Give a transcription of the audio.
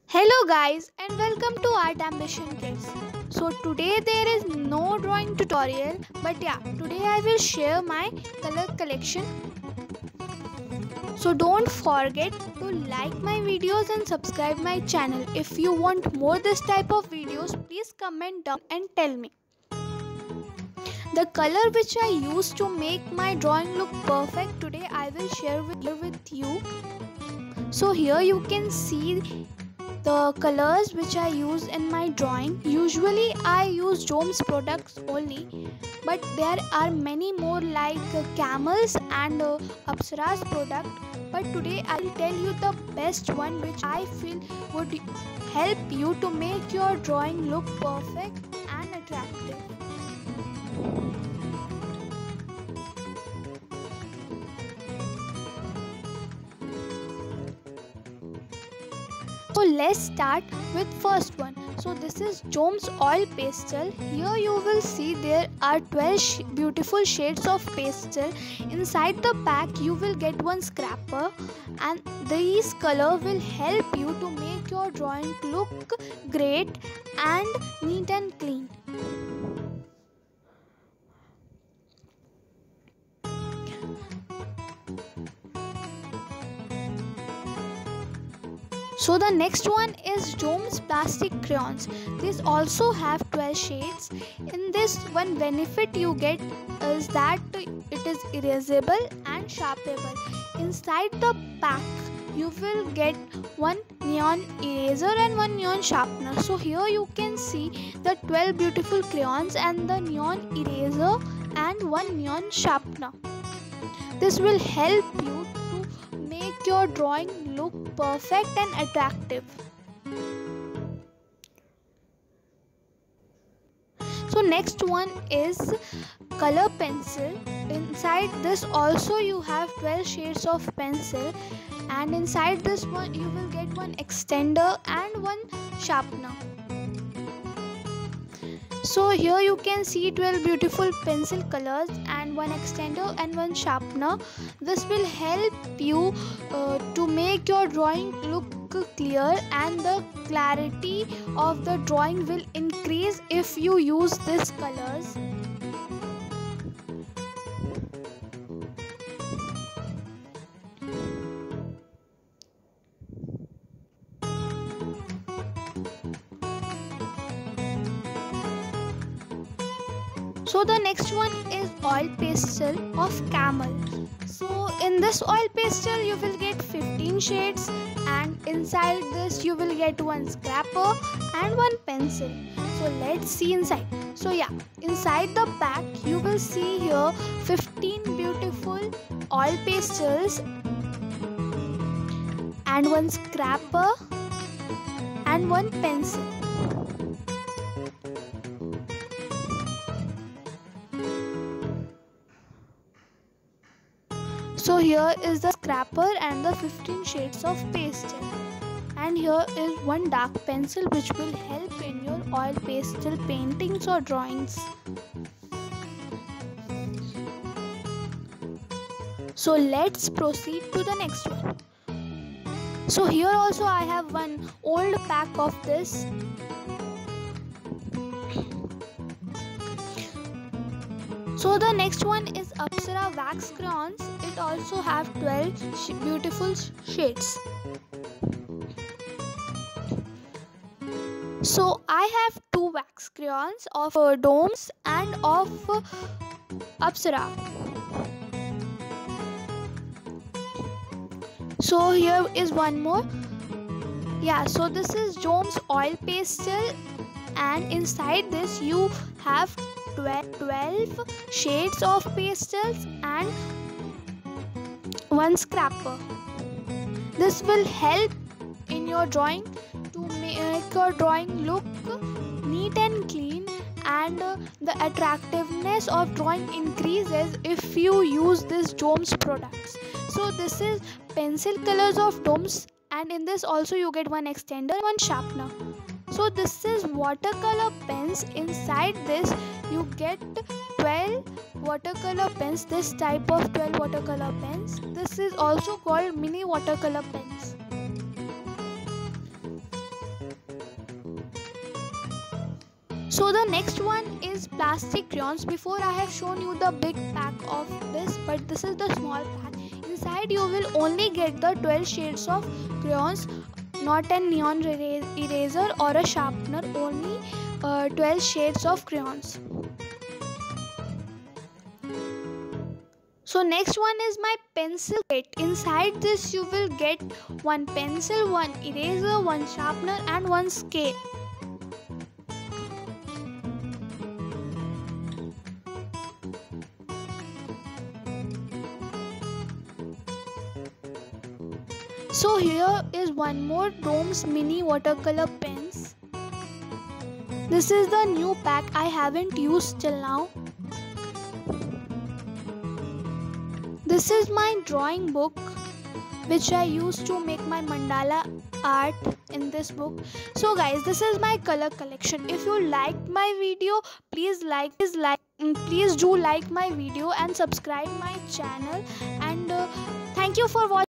Hello guys and welcome to Art Ambition Kids. So today there is no drawing tutorial, but today I will share my color collection. So don't forget to like my videos and subscribe my channel. If you want more this type of videos, please comment down and tell me. The color which I use to make my drawing look perfect today I will share with you. So here you can see the colors which I use in my drawing. Usually I use Doms products only, but there are many more like Camels and Apsara's product. But today I will tell you the best one which I feel would help you to make your drawing look perfect and attractive. So let's start with first one. So this is Doms oil pastel. Here you will see there are 12 beautiful shades of pastel. Inside the pack you will get one scrapper, and these color will help you to make your drawing look great and neat and clean. So the next one is Doms plastic crayons. These also have 12 shades. In this one benefit you get is that it is erasable and sharpenable. Inside the pack you will get one neon eraser and one neon sharpener. So here you can see the 12 beautiful crayons and the neon eraser and one neon sharpener. This will help you to make your drawing look perfect and attractive. So next one is color pencil. Inside this also you have 12 shades of pencil, and inside this one you will get one extender and one sharpener. So here you can see 12 beautiful pencil colors and one extender and one sharpener. This will help you to make your drawing look clear, and the clarity of the drawing will increase if you use these colors. So the next one is oil pastel of Camel. So in this oil pastel you will get 15 shades, and inside this you will get one scrapper and one pencil. So let's see inside. So inside the pack you will see here 15 beautiful oil pastels and one scrapper and one pencil. So here is the scrapper and the 15 shades of pastel, and here is one dark pencil which will help in your oil pastel paintings or drawings. So let's proceed to the next one. So here also I have one old pack of this. So the next one is Apsara wax crayons. It also have 12 beautiful shades. So I have two wax crayons of Doms and of Apsara. So here is one more. So this is Doms oil pastel, and inside this you have 12 shades of pastels and one scrapper. This will help in your drawing to make your drawing look neat and clean, and the attractiveness of drawing increases if you use this Doms products. So this is pencil colors of Doms, and in this also you get one extender and one sharpener. So this is watercolor pens. Inside this you get 12 watercolor pens, this type of 12 watercolor pens. This is also called mini watercolor pens. So the next one is plastic crayons. Before I have shown you the big pack of this, but this is the small pack. Inside you will only get the 12 shades of crayons, not a neon eraser or a sharpener, only 12 shades of crayons. So next one is my pencil kit. Inside this you will get one pencil, one eraser, one sharpener and one scale. So here is one more Doms mini watercolor pens. This is the new pack I haven't used till now. This is my drawing book which I used to make my mandala art in this book. So guys, this is my color collection. If you liked my video, please do like my video and subscribe my channel, and thank you for watching.